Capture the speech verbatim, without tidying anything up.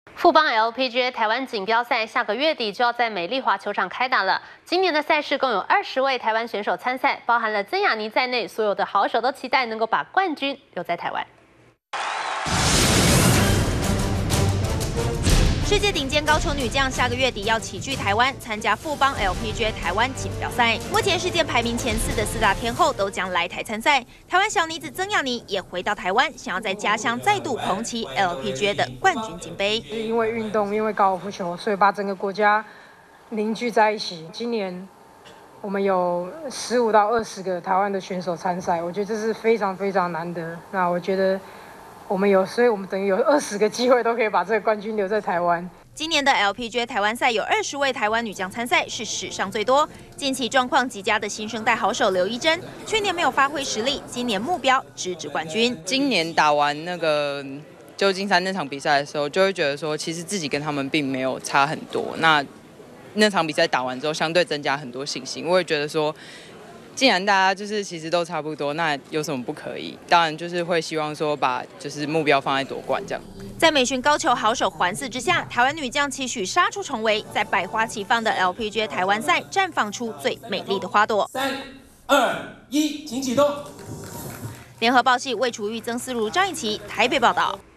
富邦 L P G A 台湾锦标赛下个月底就要在美丽华球场开打了。今年的赛事共有二十位台湾选手参赛，包含了曾雅妮在内，所有的好手都期待能够把冠军留在台湾。 世界顶尖高球女将下个月底要齐聚台湾，参加富邦 L P G A 台湾锦标赛。目前世界排名前四的四大天后都将来台参赛。台湾小女子曾雅妮也回到台湾，想要在家乡再度捧起 L P G A 的冠军金杯。 因为运动，因为高尔夫球，所以把整个国家凝聚在一起。今年我们有十五到二十个台湾的选手参赛，我觉得这是非常非常难得。那我觉得。 我们有，所以我们等于有二十个机会都可以把这个冠军留在台湾。 今年的 L P G A 台湾赛有二十位台湾女将参赛，是史上最多。近期状况极佳的新生代好手刘一珍，去年没有发挥实力，今年目标直指冠军。 今年打完那个旧金山那场比赛的时候，就会觉得说，其实自己跟他们并没有差很多。那那场比赛打完之后，相对增加很多信心。我也觉得说。 既然大家就是其实都差不多，那有什么不可以？当然就是会希望说把就是目标放在夺冠这样。 在美巡高球好手环伺之下，台湾女将期许杀出重围，在百花齐放的 L P G A 台湾赛绽放出最美丽的花朵。 三、二、一，请启动。 联合报系魏楚玉、曾思如、张以琪台北报道。